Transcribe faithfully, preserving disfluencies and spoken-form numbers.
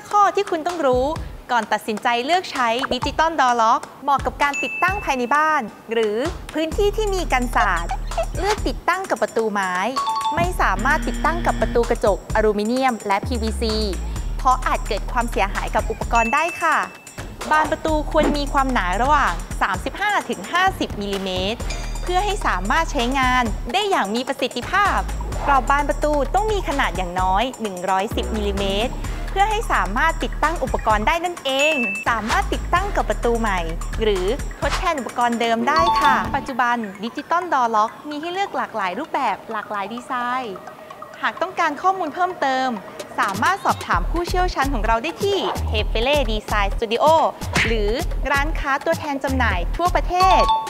ข้อที่คุณต้องรู้ก่อนตัดสินใจเลือกใช้ดิจิตอลดอร์ล็อกเหมาะกับการติดตั้งภายในบ้านหรือพื้นที่ที่มีกันศาสตร์เลือกติดตั้งกับประตูไม้ไม่สามารถติดตั้งกับประตูกระจกอลูมิเนียมและ พี วี ซี เพราะอาจเกิดความเสียหายกับอุปกรณ์ได้ค่ะบานประตูควรมีความหนาระหว่าง สามสิบห้าถึงห้าสิบมิลลิเมตรเพื่อให้สามารถใช้งานได้อย่างมีประสิทธิภาพกรอบบานประตูต้องมีขนาดอย่างน้อยหนึ่งร้อยสิบมิลลิเมตรเพื่อให้สามารถติดตั้งอุปกรณ์ได้นั่นเองสามารถติดตั้งกับประตูใหม่หรือทดแทนอุปกรณ์เดิมได้ค่ะปัจจุบันดิจิตอลดอร์ล็อกมีให้เลือกหลากหลายรูปแบบหลากหลายดีไซน์หากต้องการข้อมูลเพิ่มเติมสามารถสอบถามผู้เชี่ยวชาญของเราได้ที่ เฮเปเล่ ดีไซน์ สตูดิโอ หรือร้านค้าตัวแทนจำหน่ายทั่วประเทศ